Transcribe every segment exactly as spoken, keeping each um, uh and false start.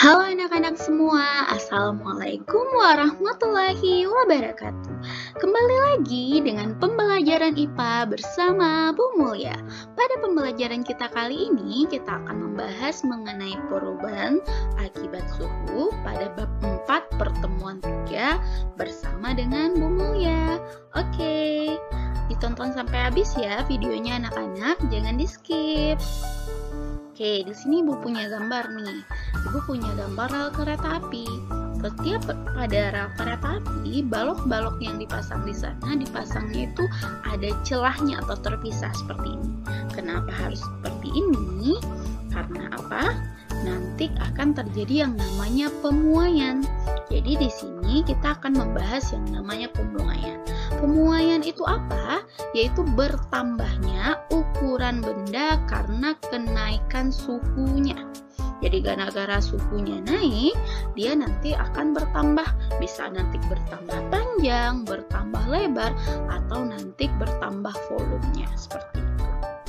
Halo anak-anak semua, Assalamualaikum warahmatullahi wabarakatuh. Kembali lagi dengan pembelajaran I P A bersama Bu Mulia. Pada pembelajaran kita kali ini, kita akan membahas mengenai perubahan akibat suhu pada bab empat pertemuan tiga bersama dengan Bu Mulia. Oke, ditonton sampai habis ya videonya anak-anak, jangan di-skip. Oke, di sini Ibu punya gambar nih. Ibu punya gambar rel kereta api. Setiap pada rel kereta api, balok-balok yang dipasang di sana dipasangnya itu ada celahnya atau terpisah seperti ini. Kenapa harus seperti ini? Karena apa? Nanti akan terjadi yang namanya pemuaian. Jadi di sini kita akan membahas yang namanya pemuaian. Pemuaian itu apa? Yaitu bertambahnya ukuran benda karena kenaikan suhunya. Jadi gara-gara suhunya naik, dia nanti akan bertambah. Bisa nanti bertambah panjang, bertambah lebar, atau nanti bertambah volumenya seperti itu.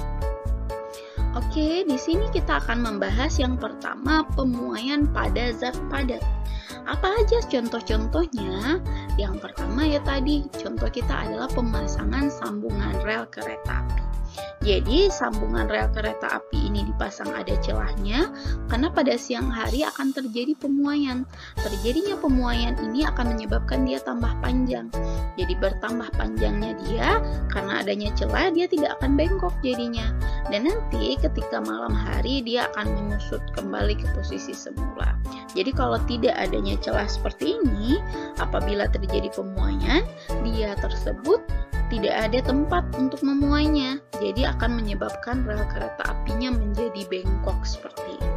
Oke, di sini kita akan membahas yang pertama, pemuaian pada zat padat. Apa aja contoh-contohnya? Yang pertama ya tadi, contoh kita adalah pemasangan sambungan rel kereta api. Jadi sambungan rel kereta api ini dipasang ada celahnya karena pada siang hari akan terjadi pemuaian. Terjadinya pemuaian ini akan menyebabkan dia tambah panjang. Jadi bertambah panjangnya dia karena adanya celah, dia tidak akan bengkok jadinya. Dan nanti ketika malam hari dia akan menyusut kembali ke posisi semula. Jadi kalau tidak adanya celah seperti ini, apabila terjadi pemuaian, dia tersebut tidak ada tempat untuk memuainya, jadi akan menyebabkan rel kereta apinya menjadi bengkok seperti ini.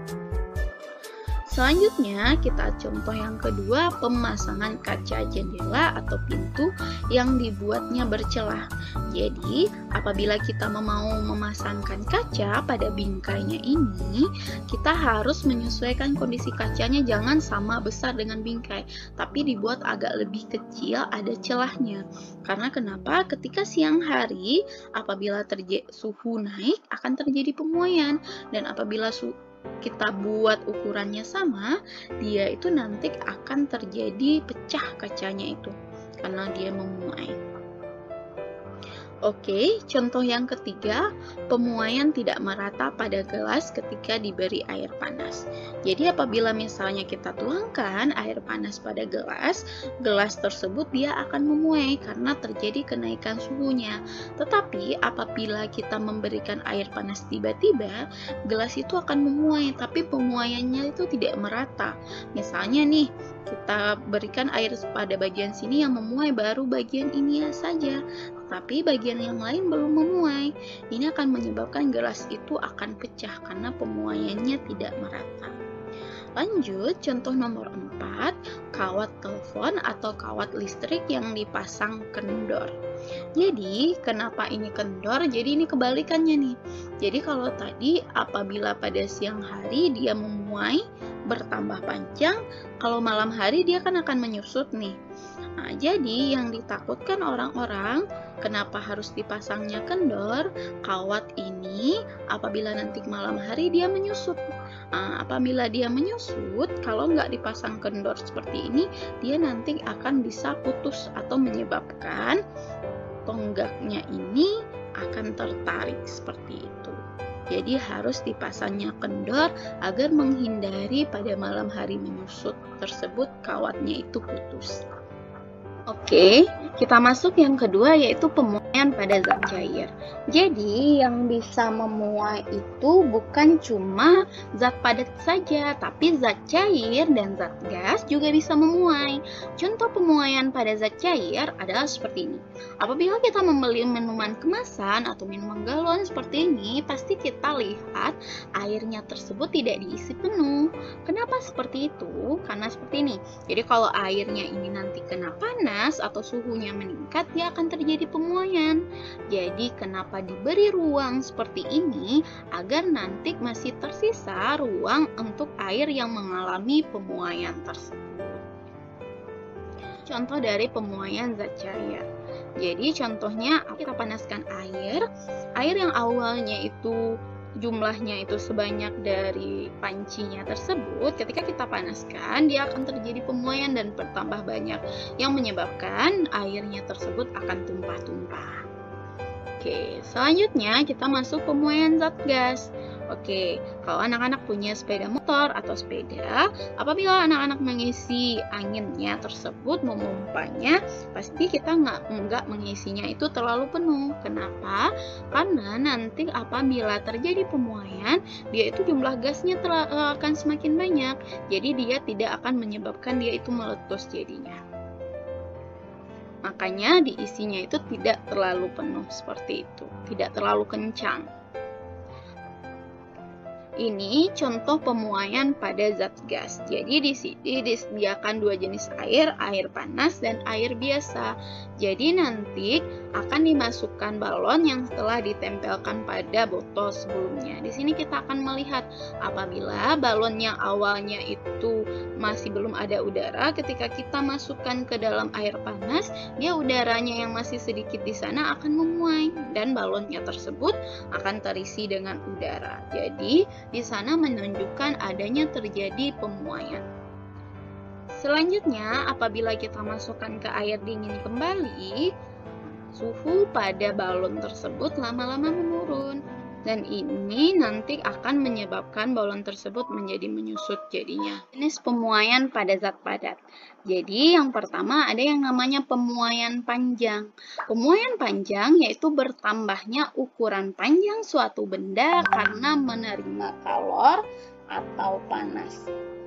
Selanjutnya kita contoh yang kedua, pemasangan kaca jendela atau pintu yang dibuatnya bercelah. Jadi apabila kita mau memasangkan kaca pada bingkainya ini, kita harus menyesuaikan kondisi kacanya, jangan sama besar dengan bingkai, tapi dibuat agak lebih kecil, ada celahnya. Karena kenapa? Ketika siang hari apabila terjadi suhu naik akan terjadi pemuaian, dan apabila suhu kita buat ukurannya sama, dia itu nanti akan terjadi pecah kacanya itu karena dia memuai. Oke, contoh yang ketiga, pemuaian tidak merata pada gelas ketika diberi air panas. Jadi apabila misalnya kita tuangkan air panas pada gelas, gelas tersebut dia akan memuai karena terjadi kenaikan suhunya. Tetapi apabila kita memberikan air panas tiba-tiba, gelas itu akan memuai, tapi pemuaiannya itu tidak merata. Misalnya nih, kita berikan air pada bagian sini yang memuai baru bagian ini saja, tapi bagian yang lain belum memuai. Ini akan menyebabkan gelas itu akan pecah karena pemuaiannya tidak merata. Lanjut, contoh nomor empat, kawat telepon atau kawat listrik yang dipasang kendor. Jadi, kenapa ini kendor? Jadi ini kebalikannya nih. Jadi kalau tadi apabila pada siang hari dia memuai, bertambah panjang, kalau malam hari dia kan akan menyusut nih. Nah, jadi yang ditakutkan orang-orang, kenapa harus dipasangnya kendor? Kawat ini apabila nanti malam hari dia menyusut. Nah, apabila dia menyusut, kalau nggak dipasang kendor seperti ini, dia nanti akan bisa putus atau menyebabkan tonggaknya ini akan tertarik seperti itu. Jadi harus dipasangnya kendor agar menghindari pada malam hari menyusut tersebut kawatnya itu putus. Oke, kita masuk yang kedua yaitu pemuaian pada zat cair. Jadi yang bisa memuai itu bukan cuma zat padat saja, tapi zat cair dan zat gas juga bisa memuai. Contoh pemuaian pada zat cair adalah seperti ini. Apabila kita membeli minuman kemasan atau minuman galon seperti ini, pasti kita lihat airnya tersebut tidak diisi penuh. Kenapa seperti itu? Karena seperti ini. Jadi kalau airnya ini nanti kena panas atau suhunya meningkat, dia akan terjadi pemuaian. Jadi kenapa diberi ruang seperti ini? Agar nanti masih tersisa ruang untuk air yang mengalami pemuaian tersebut. Contoh dari pemuaian zat cair. Jadi contohnya kita panaskan air, air yang awalnya itu jumlahnya itu sebanyak dari pancinya tersebut, ketika kita panaskan, dia akan terjadi pemuaian dan bertambah banyak, yang menyebabkan airnya tersebut akan tumpah-tumpah. Oke, selanjutnya kita masuk pemuaian zat gas. Oke, kalau anak-anak punya sepeda motor atau sepeda, apabila anak-anak mengisi anginnya tersebut, memompanya, pasti kita nggak nggak mengisinya itu terlalu penuh. Kenapa? Karena nanti apabila terjadi pemuaian, dia itu jumlah gasnya akan semakin banyak. Jadi dia tidak akan menyebabkan dia itu meletus jadinya. Makanya diisinya itu tidak terlalu penuh seperti itu, tidak terlalu kencang. Ini contoh pemuaian pada zat gas. Jadi di sini disediakan dua jenis air, air panas dan air biasa. Jadi nanti akan dimasukkan balon yang telah ditempelkan pada botol sebelumnya. Di sini kita akan melihat apabila balon yang awalnya itu masih belum ada udara, ketika kita masukkan ke dalam air panas, dia udaranya yang masih sedikit di sana akan memuai dan balonnya tersebut akan terisi dengan udara. Jadi di sana menunjukkan adanya terjadi pemuaian. Selanjutnya, apabila kita masukkan ke air dingin kembali, suhu pada balon tersebut lama-lama menurun. Dan ini nanti akan menyebabkan balon tersebut menjadi menyusut jadinya. Jenis pemuaian pada zat padat. Jadi yang pertama ada yang namanya pemuaian panjang. Pemuaian panjang yaitu bertambahnya ukuran panjang suatu benda karena menerima kalor atau panas.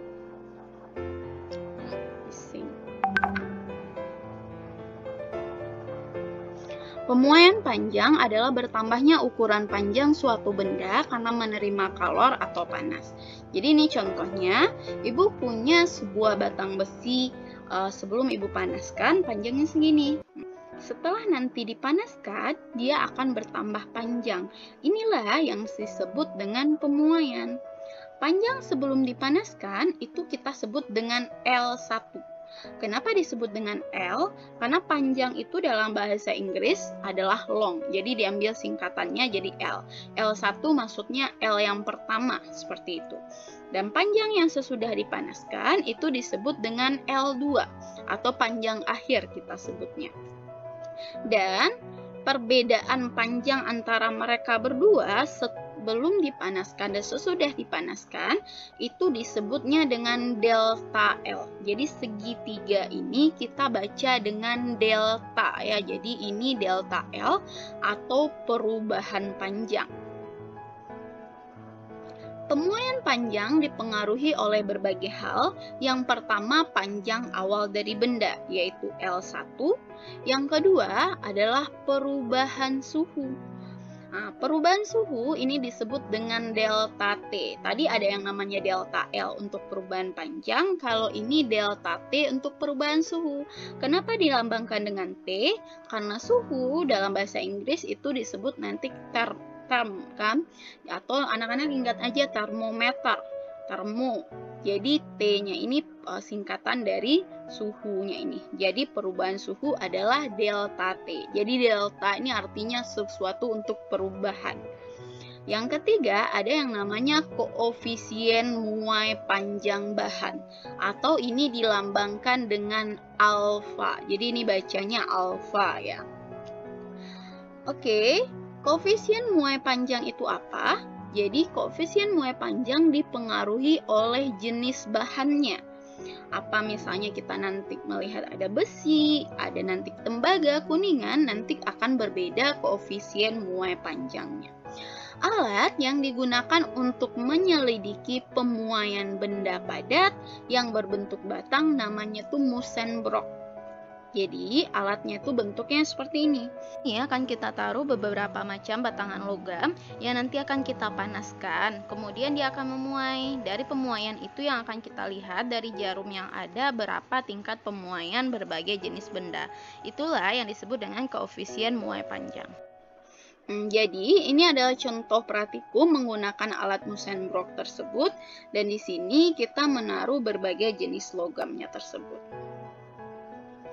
Pemuaian panjang adalah bertambahnya ukuran panjang suatu benda karena menerima kalor atau panas. Jadi ini contohnya, ibu punya sebuah batang besi, uh, sebelum ibu panaskan panjangnya segini. Setelah nanti dipanaskan, dia akan bertambah panjang. Inilah yang disebut dengan pemuaian. Panjang sebelum dipanaskan itu kita sebut dengan L satu. Kenapa disebut dengan L? Karena panjang itu dalam bahasa Inggris adalah long. Jadi diambil singkatannya jadi L. L satu maksudnya L yang pertama, seperti itu. Dan panjang yang sesudah dipanaskan itu disebut dengan L dua atau panjang akhir kita sebutnya. Dan perbedaan panjang antara mereka berdua sebelum dipanaskan dan sesudah dipanaskan itu disebutnya dengan delta L. Jadi segitiga ini kita baca dengan delta ya. Jadi ini delta L atau perubahan panjang. Pemuaian panjang dipengaruhi oleh berbagai hal. Yang pertama, panjang awal dari benda, yaitu L satu. Yang kedua adalah perubahan suhu. Nah, perubahan suhu ini disebut dengan delta T. Tadi ada yang namanya delta L untuk perubahan panjang, kalau ini delta T untuk perubahan suhu. Kenapa dilambangkan dengan T? Karena suhu dalam bahasa Inggris itu disebut nanti ter term kan, atau anak-anak ingat aja termometer, termo. Jadi T-nya ini uh, singkatan dari suhunya ini. Jadi perubahan suhu adalah delta T. Jadi delta ini artinya sesuatu untuk perubahan. Yang ketiga ada yang namanya koefisien muai panjang bahan, atau ini dilambangkan dengan alfa. Jadi ini bacanya alfa ya. Oke. Koefisien muai panjang itu apa? Jadi koefisien muai panjang dipengaruhi oleh jenis bahannya. Apa misalnya kita nanti melihat ada besi, ada nanti tembaga, kuningan, nanti akan berbeda koefisien muai panjangnya. Alat yang digunakan untuk menyelidiki pemuaian benda padat yang berbentuk batang namanya tuh Mussenbrock. Jadi alatnya itu bentuknya seperti ini. Ini akan kita taruh beberapa macam batangan logam yang nanti akan kita panaskan. Kemudian dia akan memuai. Dari pemuaian itu yang akan kita lihat dari jarum yang ada berapa tingkat pemuaian berbagai jenis benda. Itulah yang disebut dengan koefisien muai panjang. Hmm, jadi ini adalah contoh praktikum menggunakan alat Mussenbrock tersebut, dan di sini kita menaruh berbagai jenis logamnya tersebut.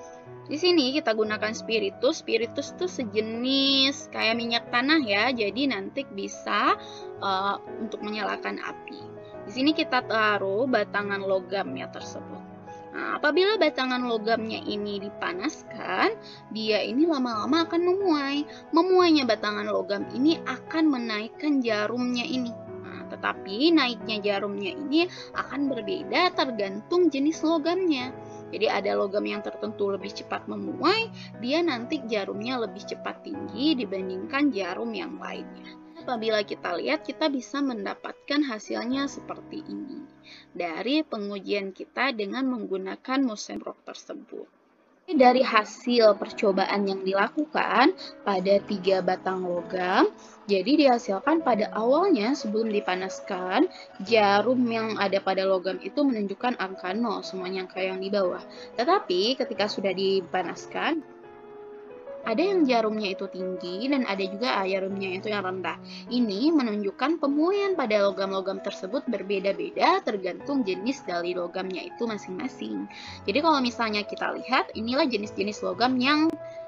Di sini kita gunakan spiritus. Spiritus itu sejenis kayak minyak tanah ya, jadi nanti bisa uh, untuk menyalakan api. Di sini kita taruh batangan logamnya tersebut. Nah, apabila batangan logamnya ini dipanaskan, dia ini lama-lama akan memuai. Memuainya batangan logam ini akan menaikkan jarumnya ini. Nah, tetapi naiknya jarumnya ini akan berbeda tergantung jenis logamnya. Jadi ada logam yang tertentu lebih cepat memuai, dia nanti jarumnya lebih cepat tinggi dibandingkan jarum yang lainnya. Apabila kita lihat, kita bisa mendapatkan hasilnya seperti ini dari pengujian kita dengan menggunakan Mosenbrock tersebut. Dari hasil percobaan yang dilakukan pada tiga batang logam, jadi dihasilkan pada awalnya sebelum dipanaskan, jarum yang ada pada logam itu menunjukkan angka nol, semuanya angka yang di bawah. Tetapi ketika sudah dipanaskan, ada yang jarumnya itu tinggi dan ada juga jarumnya itu yang rendah. Ini menunjukkan pemuaian pada logam-logam tersebut berbeda-beda tergantung jenis dari logamnya itu masing-masing. Jadi kalau misalnya kita lihat, inilah jenis-jenis logam yang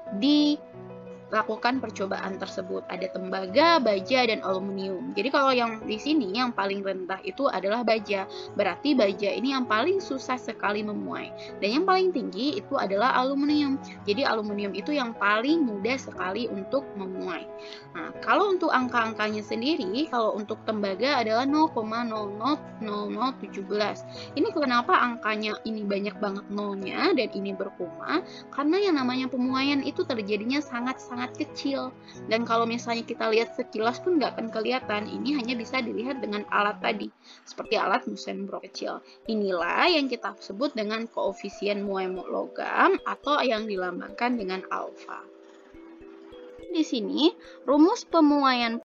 dilakukan percobaan tersebut. Ada tembaga, baja, dan aluminium. Jadi kalau yang di sini yang paling rendah itu adalah baja. Berarti baja ini yang paling susah sekali memuai. Dan yang paling tinggi itu adalah aluminium. Jadi aluminium itu yang paling mudah sekali untuk memuai. Nah, kalau untuk angka-angkanya sendiri, kalau untuk tembaga adalah nol koma nol nol nol nol satu tujuh. Ini kenapa angkanya ini banyak banget nolnya dan ini berkoma? Karena yang namanya pemuaian itu terjadinya sangat-sangat kecil, dan kalau misalnya kita lihat sekilas pun nggak akan kelihatan. Ini hanya bisa dilihat dengan alat tadi, seperti alat Mosenbrock kecil. Inilah yang kita sebut dengan koefisien muai logam atau yang dilambangkan dengan alfa. Di sini rumus pemuaian